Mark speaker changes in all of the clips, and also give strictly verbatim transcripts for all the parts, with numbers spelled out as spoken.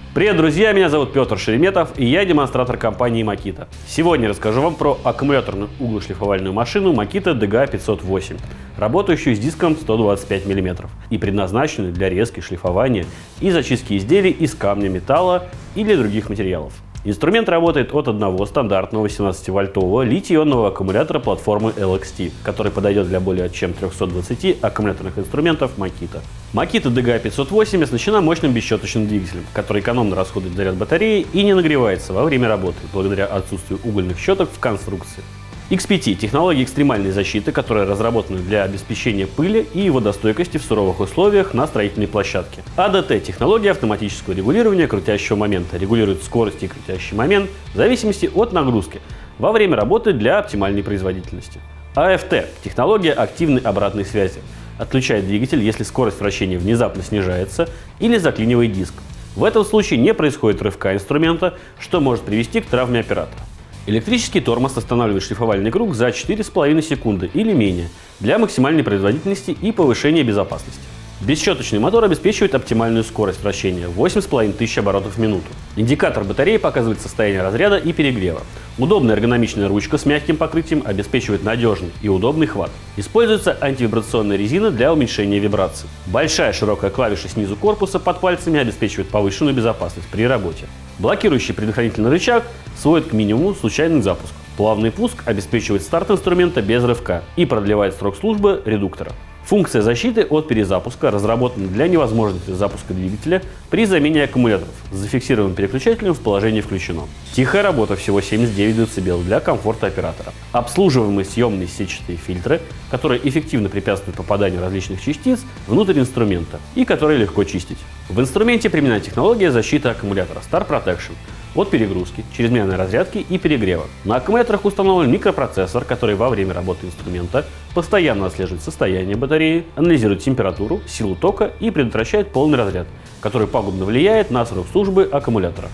Speaker 1: Привет, друзья! Меня зовут Петр Шереметов, и я демонстратор компании Makita. Сегодня расскажу вам про аккумуляторную углошлифовальную машину Makita ди джи эй пятьсот восемь, работающую с диском сто двадцать пять миллиметров и предназначенную для резки, шлифования и зачистки изделий из камня, металла или других материалов. Инструмент работает от одного стандартного восемнадцативольтового литий-ионного аккумулятора платформы эл икс ти, который подойдет для более чем трёхсот двадцати аккумуляторных инструментов Makita. Makita ди джи эй пятьсот восемь оснащена мощным бесщеточным двигателем, который экономно расходует заряд батареи и не нагревается во время работы, благодаря отсутствию угольных щеток в конструкции. икс пи ти – технология экстремальной защиты, которая разработана для обеспечения пыли и водостойкости в суровых условиях на строительной площадке. а дэ тэ – технология автоматического регулирования крутящего момента, регулирует скорость и крутящий момент в зависимости от нагрузки во время работы для оптимальной производительности. а эф тэ – технология активной обратной связи, отключает двигатель, если скорость вращения внезапно снижается или заклинивает диск. В этом случае не происходит рывка инструмента, что может привести к травме оператора. Электрический тормоз останавливает шлифовальный круг за четыре с половиной секунды или менее для максимальной производительности и повышения безопасности. Бесщеточный мотор обеспечивает оптимальную скорость вращения – восемь с половиной тысяч оборотов в минуту. Индикатор батареи показывает состояние разряда и перегрева. Удобная эргономичная ручка с мягким покрытием обеспечивает надежный и удобный хват. Используется антивибрационная резина для уменьшения вибраций. Большая широкая клавиша снизу корпуса под пальцами обеспечивает повышенную безопасность при работе. Блокирующий предохранительный рычаг сводит к минимуму случайный запуск. Плавный пуск обеспечивает старт инструмента без рывка и продлевает срок службы редуктора. Функция защиты от перезапуска разработана для невозможности запуска двигателя при замене аккумуляторов с зафиксированным переключателем в положении включено. Тихая работа, всего семьдесят девять децибел для комфорта оператора. Обслуживаемые съемные сетчатые фильтры, которые эффективно препятствуют попаданию различных частиц внутрь инструмента и которые легко чистить. В инструменте применена технология защиты аккумулятора Star Protection от перегрузки, чрезмерной разрядки и перегрева. На аккумуляторах установлен микропроцессор, который во время работы инструмента постоянно отслеживает состояние батареи, анализирует температуру, силу тока и предотвращает полный разряд, который пагубно влияет на срок службы аккумулятора.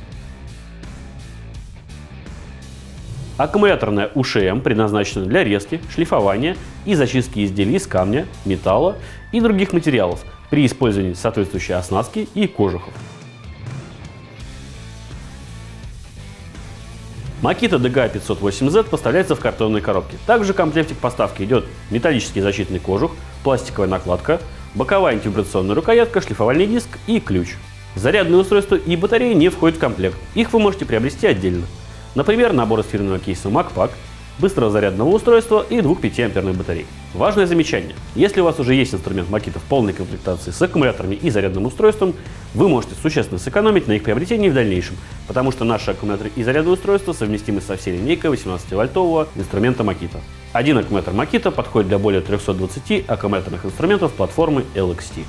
Speaker 1: Аккумуляторная у эш эм предназначена для резки, шлифования и зачистки изделий из камня, металла и других материалов при использовании соответствующей оснастки и кожухов. Makita ди джи эй пятьсот восемь зет поставляется в картонной коробке. Также в комплекте к поставке идет металлический защитный кожух, пластиковая накладка, боковая антивибрационная рукоятка, шлифовальный диск и ключ. Зарядные устройства и батареи не входят в комплект. Их вы можете приобрести отдельно. Например, набор из фирменного кейса MacPack, быстрого зарядного устройства и двух пятиамперных батарей. Важное замечание. Если у вас уже есть инструмент Makita в полной комплектации с аккумуляторами и зарядным устройством, вы можете существенно сэкономить на их приобретении в дальнейшем, потому что наши аккумуляторы и зарядные устройства совместимы со всей линейкой восемнадцативольтового инструмента Makita. Один аккумулятор Makita подходит для более трёхсот двадцати аккумуляторных инструментов платформы эл икс ти.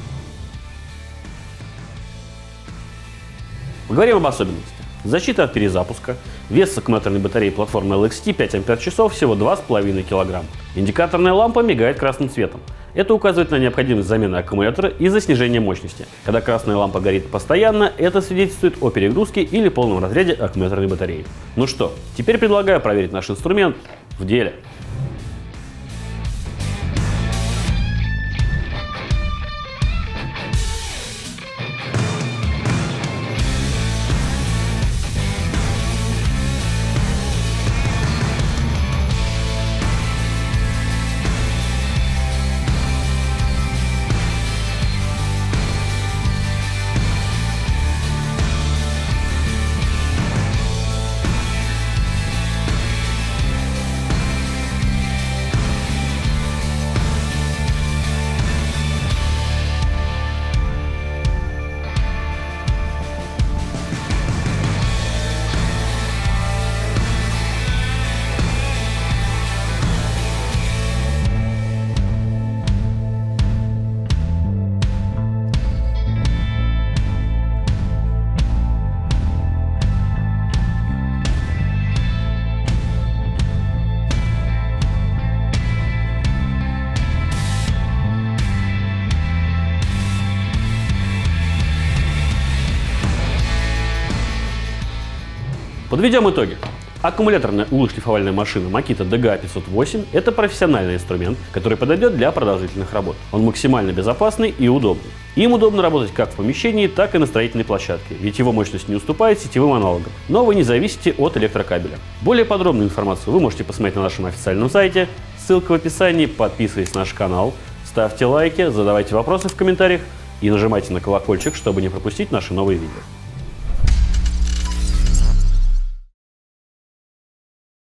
Speaker 1: Поговорим об особенностях. Защита от перезапуска. Вес аккумуляторной батареи платформы эл икс ти пять ампер-часов всего два с половиной килограмма. Индикаторная лампа мигает красным цветом. Это указывает на необходимость замены аккумулятора из-за снижения мощности. Когда красная лампа горит постоянно, это свидетельствует о перегрузке или полном разряде аккумуляторной батареи. Ну что, теперь предлагаю проверить наш инструмент в деле. Подведем итоги. Аккумуляторная углошлифовальная машина Makita ди джи эй пятьсот восемь – это профессиональный инструмент, который подойдет для продолжительных работ. Он максимально безопасный и удобный. Им удобно работать как в помещении, так и на строительной площадке, ведь его мощность не уступает сетевым аналогам, но вы не зависите от электрокабеля. Более подробную информацию вы можете посмотреть на нашем официальном сайте, ссылка в описании, подписывайтесь на наш канал, ставьте лайки, задавайте вопросы в комментариях и нажимайте на колокольчик, чтобы не пропустить наши новые видео.